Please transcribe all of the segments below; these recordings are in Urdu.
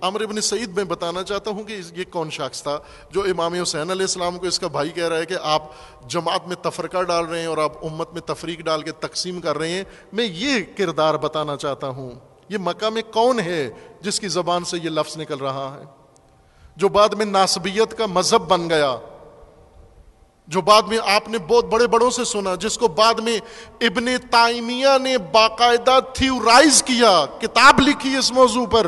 عمرو بن سعید میں بتانا چاہتا ہوں کہ یہ کون شخص تھا جو امام حسین علیہ السلام کو اس کا بھائی کہہ رہا ہے کہ آپ جماعت میں تفرقہ ڈال رہے ہیں اور آپ امت میں تفریق ڈال کے تقسیم کر رہے ہیں. میں یہ کردار بتانا چاہتا ہوں. یہ مکہ میں کون ہے جس کی زبان سے یہ لفظ نکل رہا ہے, جو بعد میں ناسبیت کا مذہب بن گیا, جو بعد میں آپ نے بہت بڑے بڑوں سے سنا, جس کو بعد میں ابن تیمیہ نے باقاعدہ تھیورائز کیا, کتاب لکھی اس موضوع پر,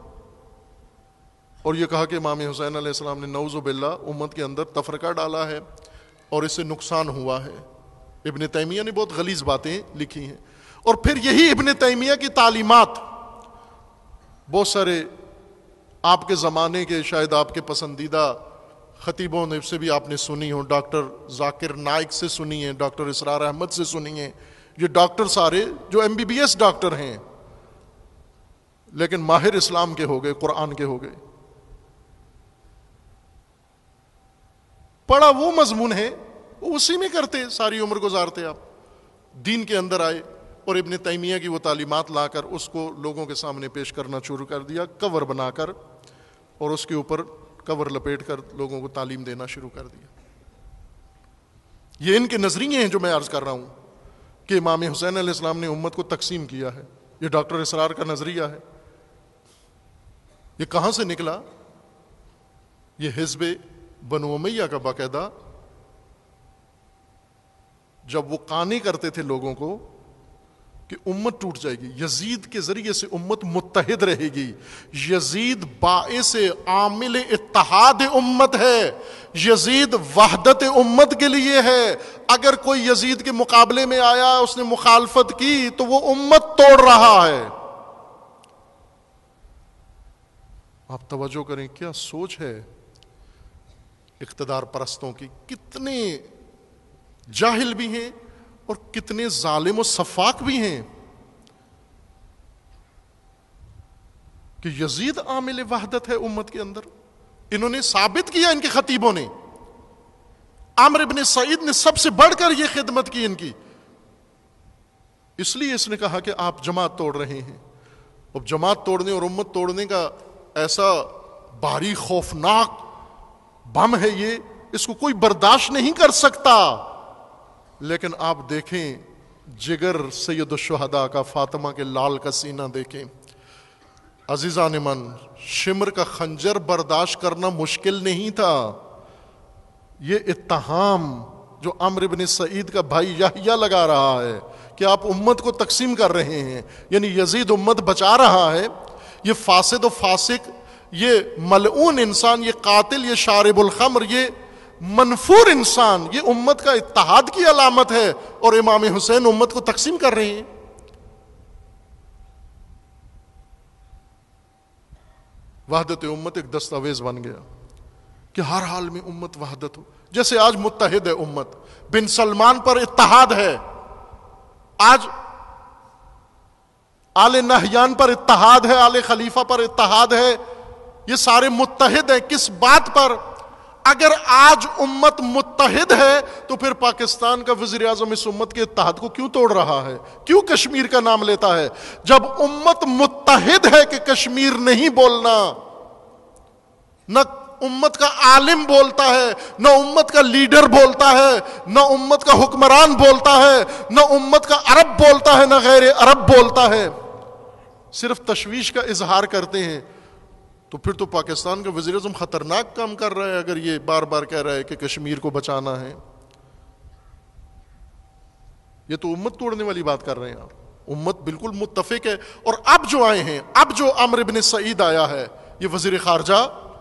اور یہ کہا کہ امام حسین علیہ السلام نے نعوذ باللہ امت کے اندر تفرقہ ڈالا ہے اور اس سے نقصان ہوا ہے. ابن تیمیہ نے بہت غلیظ باتیں لکھی ہیں. اور پھر یہی ابن تیمیہ کی تعلیمات بہت سارے آپ کے زمانے کے, شاید آپ کے پسندیدہ خطیبوں نے سے بھی آپ نے سنی ہوں, ڈاکٹر ذاکر نائک سے سنی ہیں, ڈاکٹر اسرار احمد سے سنی ہیں. یہ ڈاکٹر سارے جو MBBS ڈاکٹر ہیں لیکن ماہر اسلام کے ہو گئے, قرآن کے ہو گئے. پڑھا وہ مضمون ہے, اسی میں کرتے, ساری عمر گزارتے. آپ دین کے اندر آئے اور ابن تیمیہ کی وہ تعلیمات لا کر اس کو لوگوں کے سامنے پیش کرنا شروع کر دیا, کور بنا کر, اور اس کے اوپر کور لپیٹ کر لوگوں کو تعلیم دینا شروع کر دیا. یہ ان کے نظریے ہیں جو میں عرض کر رہا ہوں کہ امام حسین علیہ السلام نے امت کو تقسیم کیا ہے. یہ ڈاکٹر اسرار کا نظریہ ہے. یہ کہاں سے نکلا؟ یہ حزب بنو امیہ کا باقاعدہ جب وہ قانی کرتے تھے لوگوں کو کہ امت ٹوٹ جائے گی, یزید کے ذریعے سے امت متحد رہے گی, یزید باعث عامل اتحاد امت ہے, یزید وحدت امت کے لیے ہے. اگر کوئی یزید کے مقابلے میں آیا, اس نے مخالفت کی, تو وہ امت توڑ رہا ہے. آپ توجہ کریں, کیا سوچ ہے اقتدار پرستوں کی. کتنے جاہل بھی ہیں اور کتنے ظالم و سفاک بھی ہیں کہ یزید عامل وحدت ہے امت کے اندر. انہوں نے ثابت کیا, ان کے خطیبوں نے. عمرو بن سعید نے سب سے بڑھ کر یہ خدمت کی ان کی, اس لیے اس نے کہا کہ آپ جماعت توڑ رہے ہیں. اب جماعت توڑنے اور امت توڑنے کا ایسا بھاری خوفناک بم ہے یہ, اس کو کوئی برداشت نہیں کر سکتا. لیکن آپ دیکھیں جگر سید الشہداء کا, فاطمہ کے لال کا سینہ دیکھیں. عزیزان من, شمر کا خنجر برداشت کرنا مشکل نہیں تھا. یہ اتہام جو عمرو بن سعید کا بھائی یحییٰ لگا رہا ہے کہ آپ امت کو تقسیم کر رہے ہیں, یعنی یزید امت بچا رہا ہے, یہ فاسد و فاسق, یہ ملعون انسان, یہ قاتل, یہ شارب الخمر, یہ منفور انسان, یہ امت کا اتحاد کی علامت ہے, اور امام حسین امت کو تقسیم کر رہے ہیں. وحدت امت ایک دستاویز بن گیا کہ ہر حال میں امت وحدت ہو. جیسے آج متحد ہے امت, بن سلمان پر اتحاد ہے, آج آل نہیان پر اتحاد ہے, آل خلیفہ پر اتحاد ہے, یہ سارے متحد ہیں. کس بات پر؟ اگر آج امت متحد ہے تو پھر پاکستان کا وزیر اعظم اس امت کے اتحاد کو کیوں توڑ رہا ہے, کیوں کشمیر کا نام لیتا ہے؟ جب امت متحد ہے کہ کشمیر نہیں بولنا, نہ امت کا عالم بولتا ہے, نہ امت کا لیڈر بولتا ہے, نہ امت کا حکمران بولتا ہے, نہ امت کا عرب بولتا ہے, نہ غیر عرب بولتا ہے, صرف تشویش کا اظہار کرتے ہیں, تو پھر تو پاکستان کا وزیر اعظم خطرناک کام کر رہا ہے اگر یہ بار بار کہہ رہا ہے کہ کشمیر کو بچانا ہے. یہ تو امت توڑنے والی بات کر رہے ہیں آپ. امت بالکل متفق ہے. اور اب جو آئے ہیں, اب جو عمرو بن سعید آیا ہے, یہ وزیر خارجہ,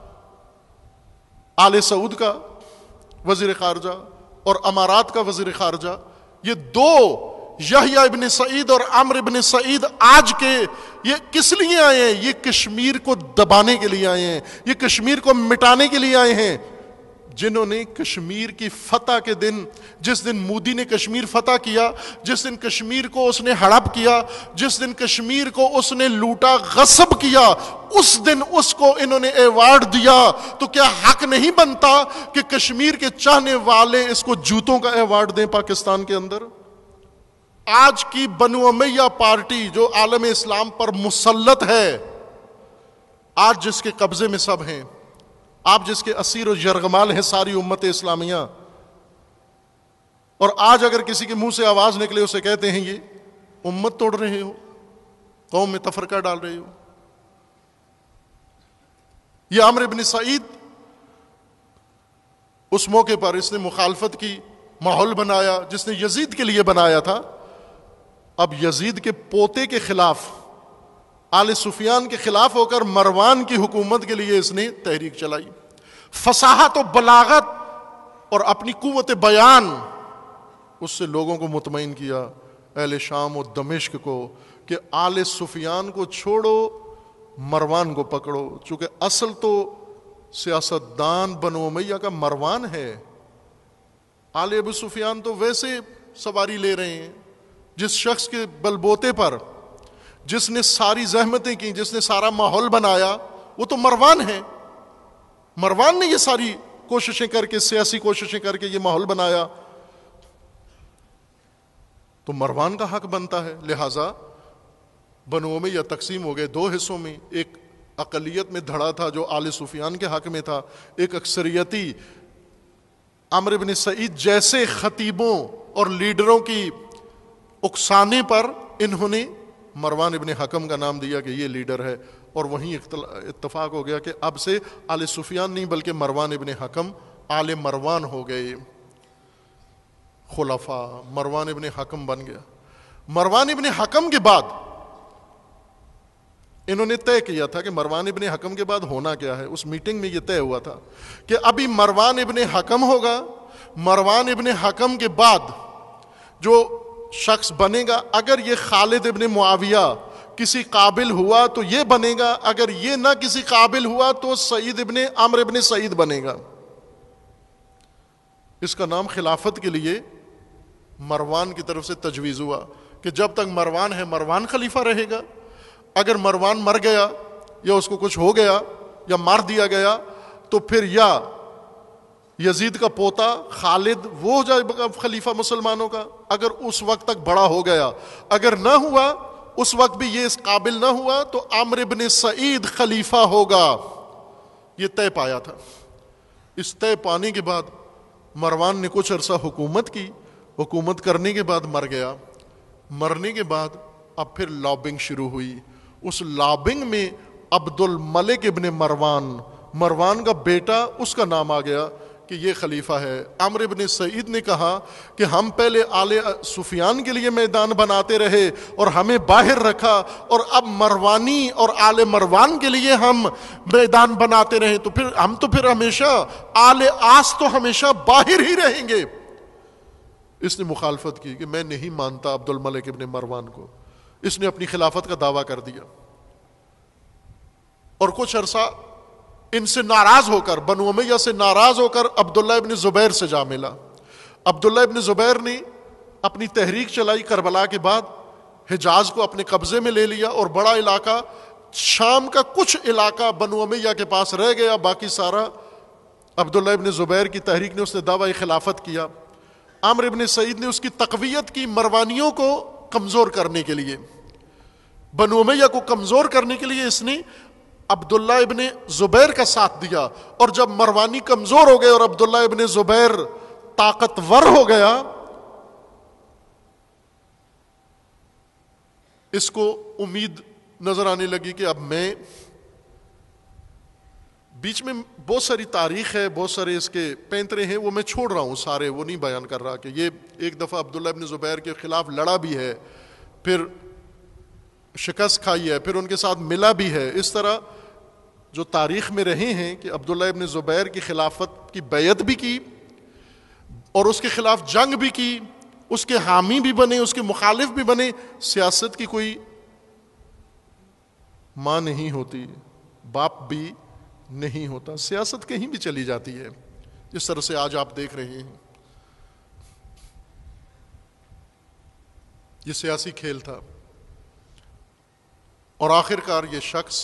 آل سعود کا وزیر خارجہ اور امارات کا وزیر خارجہ, یہ دو یحییٰ ابن سعید اور عمرو ابن سعید آج کے یہ کس لیے آئے ہیں؟ یہ کشمیر کو دبانے کے لیے آئے ہیں, یہ کشمیر کو مٹانے کے لیے آئے ہیں. جنہوں نے کشمیر کی فتح کے دن, جس دن مودی نے کشمیر فتح کیا, جس دن کشمیر کو اس نے ہڑپ کیا, جس دن کشمیر کو اس نے لوٹا غصب کیا, اس دن اس کو انہوں نے ایوارڈ دیا. تو کیا حق نہیں بنتا کہ کشمیر کے چاہنے والے اس کو جوتوں کا ایوارڈ دیں پاکستان کے اندر؟ آج کی بنو امیہ پارٹی جو عالم اسلام پر مسلط ہے, آج جس کے قبضے میں سب ہیں، آپ جس کے اسیر و یرغمال ہیں ساری امت اسلامیہ، اور آج اگر کسی کے منہ سے آواز نکلے اسے کہتے ہیں یہ امت توڑ رہے ہو، قوم میں تفرقہ ڈال رہے ہو۔ یہ عمرو بن سعید اس موقع پر اس نے مخالفت کی، ماحول بنایا جس نے یزید کے لیے بنایا تھا۔ اب یزید کے پوتے کے خلاف، آل سفیان کے خلاف ہو کر مروان کی حکومت کے لیے اس نے تحریک چلائی۔ فصاحت و بلاغت اور اپنی قوت بیان اس سے لوگوں کو مطمئن کیا، اہل شام و دمشق کو، کہ آل سفیان کو چھوڑو، مروان کو پکڑو، چونکہ اصل تو سیاستدان بنو امیہ کا مروان ہے۔ آل ابو سفیان تو ویسے سواری لے رہے ہیں۔ جس شخص کے بل بوتے پر، جس نے ساری زحمتیں کی، جس نے سارا ماحول بنایا، وہ تو مروان ہے۔ مروان نے یہ ساری کوششیں کر کے، سیاسی کوششیں کر کے یہ ماحول بنایا، تو مروان کا حق بنتا ہے۔ لہٰذا بنو امیہ تقسیم ہو گئے دو حصوں میں، ایک اقلیت میں دھڑا تھا جو آل سفیان کے حق میں تھا، ایک اکثریتی عمرو بن سعید جیسے خطیبوں اور لیڈروں کی اکسانے پر انہوں نے مروان ابن حکم کا نام دیا کہ یہ لیڈر ہے، اور وہیں اتفاق ہو گیا کہ اب سے آل سفیان نہیں بلکہ مروان ابن حکم آل مروان ہو گئے۔ خلفاء مروان ابن حکم بن گیا۔ مروان ابن حکم کے بعد انہوں نے طے کیا تھا کہ مروان ابن حکم کے بعد ہونا کیا ہے۔ اس میٹنگ میں یہ طے ہوا تھا کہ ابھی مروان ابن حکم ہوگا، مروان ابن حکم کے بعد جو شخص بنے گا، اگر یہ خالد ابن معاویہ کسی قابل ہوا تو یہ بنے گا، اگر یہ نہ کسی قابل ہوا تو سعید ابن عمرو ابن سعید بنے گا۔ اس کا نام خلافت کے لیے مروان کی طرف سے تجویز ہوا کہ جب تک مروان ہے مروان خلیفہ رہے گا، اگر مروان مر گیا یا اس کو کچھ ہو گیا یا مار دیا گیا تو پھر یا یزید کا پوتا خالد وہ ہو جائے گا خلیفہ مسلمانوں کا، اگر اس وقت تک بڑا ہو گیا، اگر نہ ہوا اس وقت بھی یہ اس قابل نہ ہوا تو عمرو بن سعید خلیفہ ہوگا۔ یہ طے پایا تھا۔ اس طے پانے کے بعد مروان نے کچھ عرصہ حکومت کی، حکومت کرنے کے بعد مر گیا۔ مرنے کے بعد اب پھر لابنگ شروع ہوئی۔ اس لابنگ میں عبد الملک ابن مروان، مروان کا بیٹا، اس کا نام آ گیا کہ یہ خلیفہ ہے۔ عمرو بن سعید نے کہا کہ ہم پہلے آل سفیان کے لیے میدان بناتے رہے اور ہمیں باہر رکھا، اور اب مروانی اور آل مروان کے لیے ہم میدان بناتے رہے تو پھر ہمیشہ آل آس تو ہمیشہ باہر ہی رہیں گے۔ اس نے مخالفت کی کہ میں نہیں مانتا عبد الملک ابن مروان کو۔ اس نے اپنی خلافت کا دعویٰ کر دیا، اور کچھ عرصہ ان سے ناراض ہو کر، بنو امیہ سے ناراض ہو کر عبداللہ ابن زبیر سے جا ملا۔ عبداللہ ابن زبیر نے اپنی تحریک چلائی، کربلا کے بعد حجاز کو اپنے قبضے میں لے لیا، اور بڑا علاقہ شام کا کچھ علاقہ بنو امیہ کے پاس رہ گیا، باقی سارا عبداللہ ابن زبیر کی تحریک نے اس نے دعویٰ خلافت کیا۔ عمرو ابن سعید نے اس کی تقویت کی مروانیوں کو کمزور کرنے کے لیے، بنو امیہ کو کمزور کرنے کے لیے اس نے عبداللہ ابن زبیر کا ساتھ دیا، اور جب مروانی کمزور ہو گئے اور عبداللہ ابن زبیر طاقتور ہو گیا، اس کو امید نظر آنے لگی کہ اب میں، بیچ میں بہت ساری تاریخ ہے، بہت سارے اس کے پینترے ہیں، وہ میں چھوڑ رہا ہوں سارے، وہ نہیں بیان کر رہا کہ یہ ایک دفعہ عبداللہ ابن زبیر کے خلاف لڑا بھی ہے، پھر شکست کھائی ہے، پھر ان کے ساتھ ملا بھی ہے۔ اس طرح جو تاریخ میں رہے ہیں کہ عبداللہ ابن زبیر کی خلافت کی بیعت بھی کی اور اس کے خلاف جنگ بھی کی، اس کے حامی بھی بنے، اس کے مخالف بھی بنے۔ سیاست کی کوئی ماں نہیں ہوتی، باپ بھی نہیں ہوتا، سیاست کہیں بھی چلی جاتی ہے، جس طرح سے آج آپ دیکھ رہے ہیں۔ یہ سیاسی کھیل تھا، اور آخر کار یہ شخص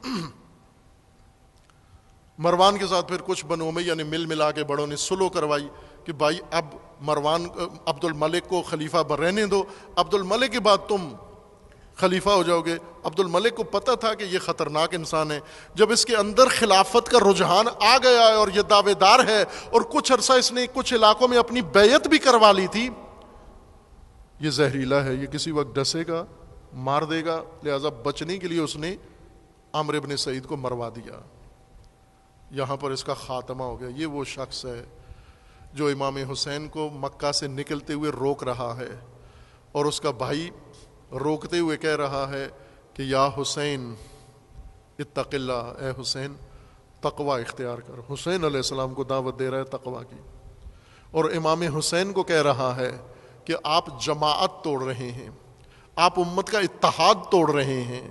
مروان کے ساتھ پھر کچھ بنو امیہ نے ملا کے بڑوں نے سلو کروائی کہ بھائی اب عبد الملک کو خلیفہ رہنے دو، عبد الملک کے بعد تم خلیفہ ہو جاؤ گے. عبد الملک کو پتہ تھا کہ یہ خطرناک انسان ہے. جب اس کے اندر خلافت کا رجحان آ گیا ہے اور یہ دعوے دار ہے اور کچھ عرصہ اس نے کچھ علاقوں میں اپنی بیعت بھی کروا لی تھی, یہ زہریلا ہے, یہ کسی وقت ڈسے گا, مار دے گا, لہذا بچنے کے لیے اس نے عامر بن سعید کو مروا دیا. یہاں پر اس کا خاتمہ ہو گیا. یہ وہ شخص ہے جو امام حسین کو مکہ سے نکلتے ہوئے روک رہا ہے, اور اس کا بھائی روکتے ہوئے کہہ رہا ہے کہ یا حسین اتق اللہ, اے حسین تقوی اختیار کر. حسین علیہ السلام کو دعوت دے رہا ہے تقوی کی, اور امام حسین کو کہہ رہا ہے کہ آپ جماعت توڑ رہے ہیں, آپ امت کا اتحاد توڑ رہے ہیں.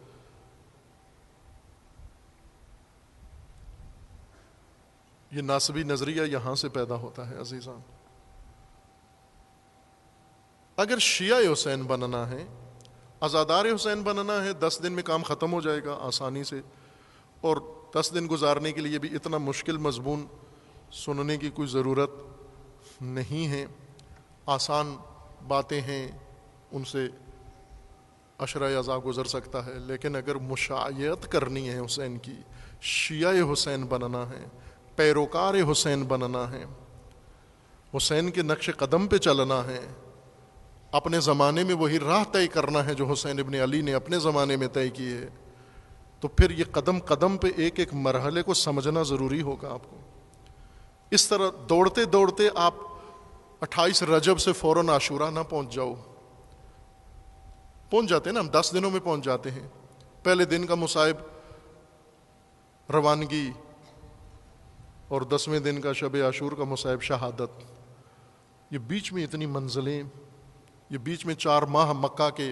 یہ ناسبی نظریہ یہاں سے پیدا ہوتا ہے عزیزان. اگر شیعہ حسین بننا ہے, عزادار حسین بننا ہے, 10 دن میں کام ختم ہو جائے گا آسانی سے, اور 10 دن گزارنے کے لیے بھی اتنا مشکل مضمون سننے کی کوئی ضرورت نہیں ہے. آسان باتیں ہیں, ان سے عشرہ اعضاء گزر سکتا ہے. لیکن اگر مشایعت کرنی ہے حسین کی, شیعہ حسین بننا ہے, پیروکار حسین بننا ہے, حسین کے نقش قدم پہ چلنا ہے, اپنے زمانے میں وہی راہ طے کرنا ہے جو حسین ابن علی نے اپنے زمانے میں طے کی ہے, تو پھر یہ قدم قدم پہ ایک ایک مرحلے کو سمجھنا ضروری ہوگا آپ کو. اس طرح دوڑتے دوڑتے آپ 28 رجب سے فوراً عاشورہ نہ پہنچ جاؤ. پہنچ جاتے ہیں نا ہم, 10 دنوں میں پہنچ جاتے ہیں. پہلے دن کا مصائب روانگی, اور 10ویں دن کا شب عاشور کا مصائب شہادت. یہ بیچ میں اتنی منزلیں, یہ بیچ میں 4 ماہ مکہ کے,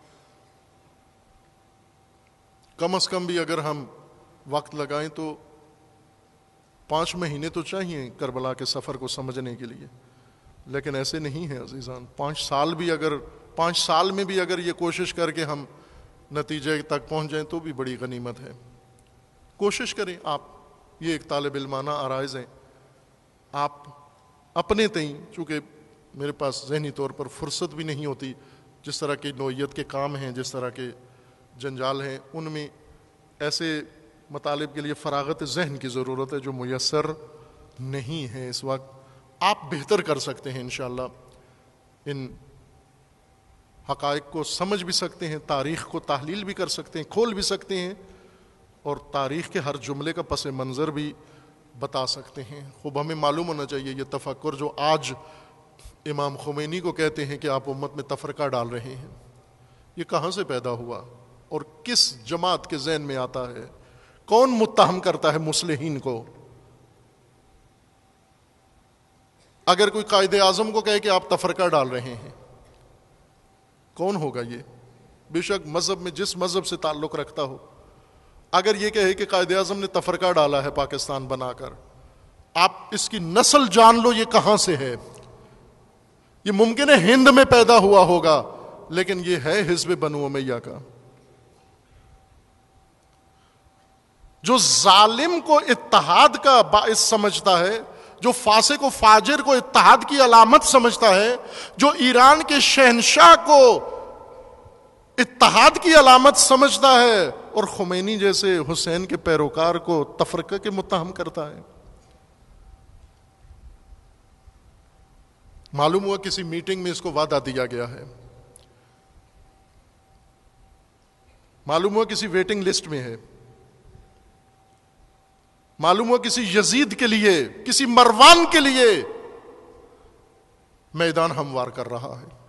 کم از کم بھی اگر ہم وقت لگائیں تو 5 مہینے تو چاہیے کربلا کے سفر کو سمجھنے کے لیے. لیکن ایسے نہیں ہے عزیزان. 5 سال میں بھی اگر یہ کوشش کر کے ہم نتیجے تک پہنچ جائیں تو بھی بڑی غنیمت ہے. کوشش کریں آپ, یہ ایک طالب علمانہ آرائز ہیں. آپ اپنے تئیں, چونکہ میرے پاس ذہنی طور پر فرصت بھی نہیں ہوتی, جس طرح کی نوعیت کے کام ہیں, جس طرح کے جنجال ہیں, ان میں ایسے مطالب کے لیے فراغت ذہن کی ضرورت ہے جو میسر نہیں ہے اس وقت. آپ بہتر کر سکتے ہیں انشاءاللہ, ان حقائق کو سمجھ بھی سکتے ہیں, تاریخ کو تحلیل بھی کر سکتے ہیں, کھول بھی سکتے ہیں, اور تاریخ کے ہر جملے کا پس منظر بھی بتا سکتے ہیں. خوب ہمیں معلوم ہونا چاہیے یہ تفکر جو آج امام خمینی کو کہتے ہیں کہ آپ امت میں تفرقہ ڈال رہے ہیں, یہ کہاں سے پیدا ہوا اور کس جماعت کے ذہن میں آتا ہے؟ کون متہم کرتا ہے مصلحین کو؟ اگر کوئی قائد اعظم کو کہے کہ آپ تفرقہ ڈال رہے ہیں, کون ہوگا یہ؟ بے شک مذہب میں جس مذہب سے تعلق رکھتا ہو, اگر یہ کہے کہ قائد اعظم نے تفرقہ ڈالا ہے پاکستان بنا کر, آپ اس کی نسل جان لو یہ کہاں سے ہے. یہ ممکن ہے ہند میں پیدا ہوا ہوگا, لیکن یہ ہے حزب بنو امیہ کا. جو ظالم کو اتحاد کا باعث سمجھتا ہے, جو فاسق و فاجر کو اتحاد کی علامت سمجھتا ہے, جو ایران کے شہنشاہ کو اتحاد کی علامت سمجھتا ہے, اور خمینی جیسے حسین کے پیروکار کو تفرقہ کے متہم کرتا ہے. معلوم ہوا کسی میٹنگ میں اس کو وعدہ دیا گیا ہے, معلوم ہوا کسی ویٹنگ لسٹ میں ہے, معلوم ہوا کسی یزید کے لیے, کسی مروان کے لیے میدان ہموار کر رہا ہے.